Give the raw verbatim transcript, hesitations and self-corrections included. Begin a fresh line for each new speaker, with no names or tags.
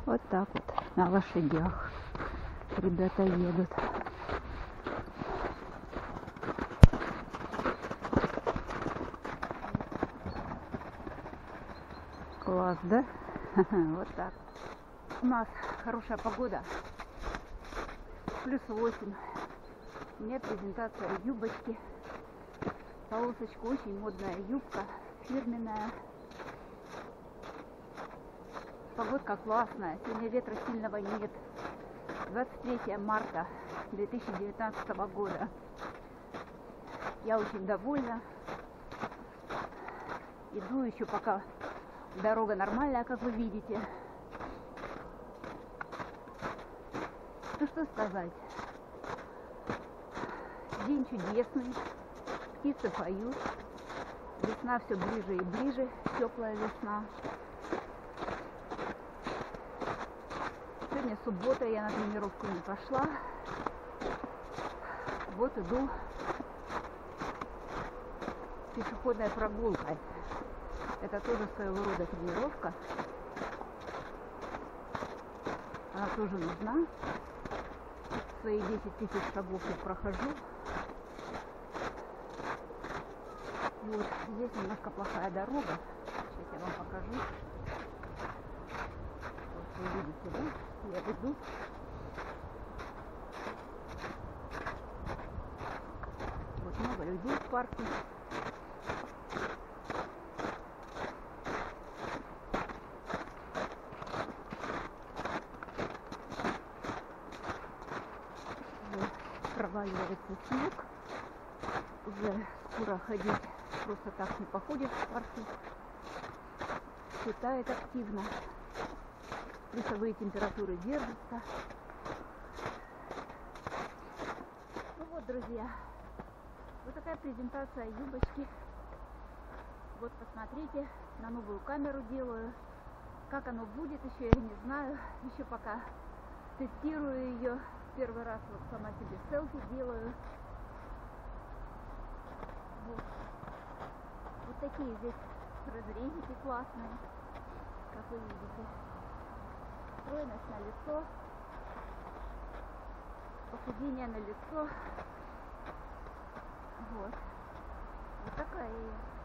Вот так вот на лошадях ребята едут. Класс, да? Вот так. У нас хорошая погода. Плюс восемь. У меня презентация юбочки. Полосочка, очень модная юбка, фирменная. Погодка классная. Сегодня ветра сильного нет. двадцать третье марта две тысячи девятнадцатого года. Я очень довольна. Иду еще пока дорога нормальная, как вы видите. Ну что сказать. День чудесный. Птицы поют. Весна все ближе и ближе. Теплая весна. Сегодня суббота, я на тренировку не пошла. Вот иду. Пешеходная прогулка. Это тоже своего рода тренировка. Она тоже нужна. Свои десять тысяч шагов я прохожу. Вот здесь немножко плохая дорога. Сейчас я вам покажу. Вот вы видите, да? Я иду. Вот много людей в парке. Проваливается снег. Уже скоро ходить просто так не походишь в парке. Светает активно. Плюсовые температуры держатся. Ну вот, друзья. Вот такая презентация юбочки. Вот посмотрите. На новую камеру делаю. Как оно будет, еще я не знаю. Еще пока тестирую ее. Первый раз вот сама себе селфи делаю. Вот. Вот такие здесь разрезики классные, как вы видите. Стройность на лицо, похудение на лицо. Вот. Вот такая я.